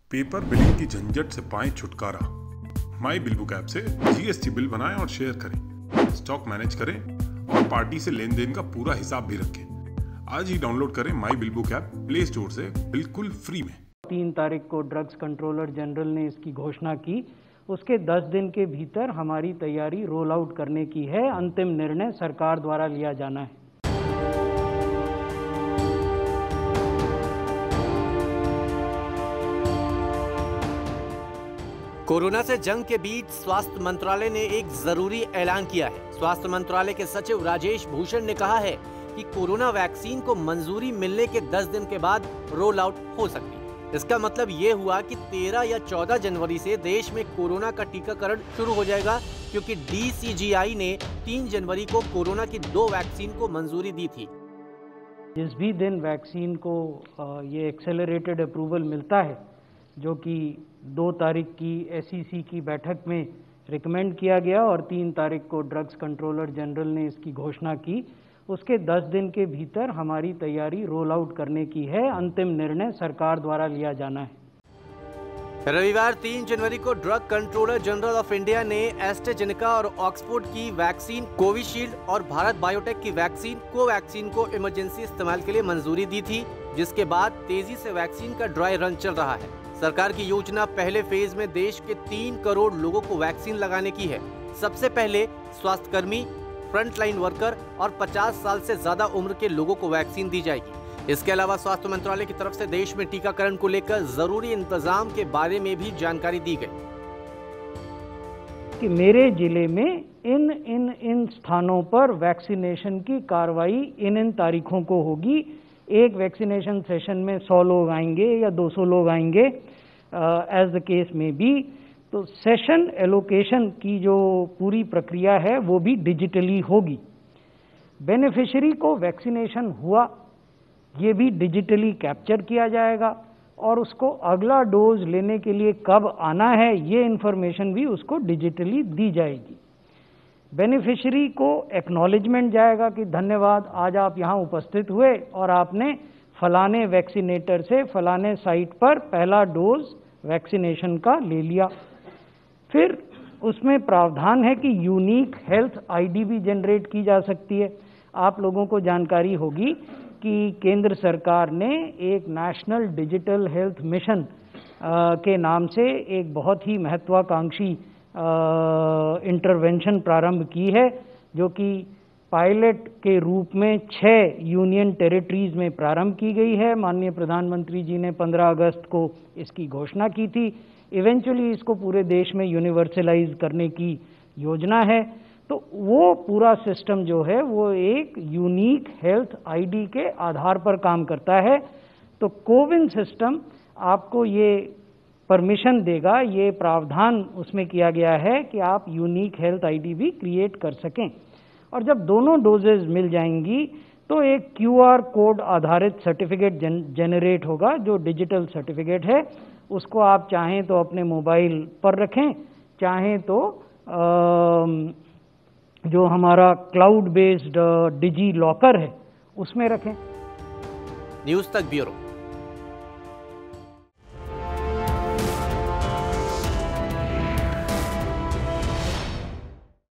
Paper billing की झंझट से पाएं छुटकारा। माई बिल बुक ऐप से जीएसटी बिल बनाएं और शेयर करें, स्टॉक मैनेज करें और पार्टी से लेन देन का पूरा हिसाब भी रखें। आज ही डाउनलोड करें My Bill Book app Play Store से बिल्कुल फ्री में। 3 तारीख को ड्रग्स कंट्रोलर जनरल ने इसकी घोषणा की। उसके 10 दिन के भीतर हमारी तैयारी रोल आउट करने की है। अंतिम निर्णय सरकार द्वारा लिया जाना है। कोरोना से जंग के बीच स्वास्थ्य मंत्रालय ने एक जरूरी ऐलान किया है। स्वास्थ्य मंत्रालय के सचिव राजेश भूषण ने कहा है कि कोरोना वैक्सीन को मंजूरी मिलने के 10 दिन के बाद रोल आउट हो सकती है। इसका मतलब ये हुआ कि 13 या 14 जनवरी से देश में कोरोना का टीकाकरण शुरू हो जाएगा, क्योंकि DCGI ने 3 जनवरी को कोरोना की 2 वैक्सीन को मंजूरी दी थी। जिस भी दिन वैक्सीन को ये एक्सेलरेटेड अप्रूवल मिलता है, जो कि 2 तारीख की SEC की बैठक में रिकमेंड किया गया और 3 तारीख को ड्रग्स कंट्रोलर जनरल ने इसकी घोषणा की, उसके 10 दिन के भीतर हमारी तैयारी रोल आउट करने की है। अंतिम निर्णय सरकार द्वारा लिया जाना है। रविवार 3 जनवरी को drug controller general of India ने एस्ट्राजेनेका और ऑक्सफोर्ड की वैक्सीन कोविशील्ड और भारत बायोटेक की वैक्सीन कोवैक्सीन को इमरजेंसी इस्तेमाल के लिए मंजूरी दी थी, जिसके बाद तेजी से वैक्सीन का ड्राई रन चल रहा है। सरकार की योजना पहले फेज में देश के 3 करोड़ लोगों को वैक्सीन लगाने की है। सबसे पहले स्वास्थ्यकर्मी, फ्रंटलाइन वर्कर और 50 साल से ज्यादा उम्र के लोगों को वैक्सीन दी जाएगी। इसके अलावा स्वास्थ्य मंत्रालय की तरफ से देश में टीकाकरण को लेकर जरूरी इंतजाम के बारे में भी जानकारी दी गई कि मेरे जिले में इन स्थानों पर वैक्सीनेशन की कार्रवाई इन तारीखों को होगी। एक वैक्सीनेशन सेशन में 100 लोग आएंगे या 200 लोग आएंगे, एज द केस में भी। तो सेशन एलोकेशन की जो पूरी प्रक्रिया है वो भी डिजिटली होगी। बेनिफिशियरी को वैक्सीनेशन हुआ, ये भी डिजिटली कैप्चर किया जाएगा और उसको अगला डोज लेने के लिए कब आना है ये इन्फॉर्मेशन भी उसको डिजिटली दी जाएगी। बेनिफिशियरी को एक्नॉलेजमेंट जाएगा कि धन्यवाद, आज आप यहाँ उपस्थित हुए और आपने फलाने वैक्सीनेटर से फलाने साइट पर पहला डोज वैक्सीनेशन का ले लिया। फिर उसमें प्रावधान है कि यूनिक हेल्थ ID भी जनरेट की जा सकती है। आप लोगों को जानकारी होगी कि केंद्र सरकार ने एक नेशनल डिजिटल हेल्थ मिशन के नाम से एक बहुत ही महत्वाकांक्षी इंटरवेंशन प्रारंभ की है, जो कि पायलट के रूप में 6 यूनियन टेरिटरीज में प्रारंभ की गई है। माननीय प्रधानमंत्री जी ने 15 अगस्त को इसकी घोषणा की थी। इवेंचुअली इसको पूरे देश में यूनिवर्सलाइज करने की योजना है। तो वो पूरा सिस्टम जो है वो एक यूनिक हेल्थ ID के आधार पर काम करता है। तो कोविन सिस्टम आपको ये परमिशन देगा, ये प्रावधान उसमें किया गया है कि आप यूनिक हेल्थ ID भी क्रिएट कर सकें। और जब दोनों डोजेज मिल जाएंगी तो एक QR कोड आधारित सर्टिफिकेट जनरेट होगा, जो डिजिटल सर्टिफिकेट है। उसको आप चाहें तो अपने मोबाइल पर रखें, चाहें तो जो हमारा क्लाउड बेस्ड डिजी लॉकर है उसमें रखें। न्यूज़ तक ब्यूरो।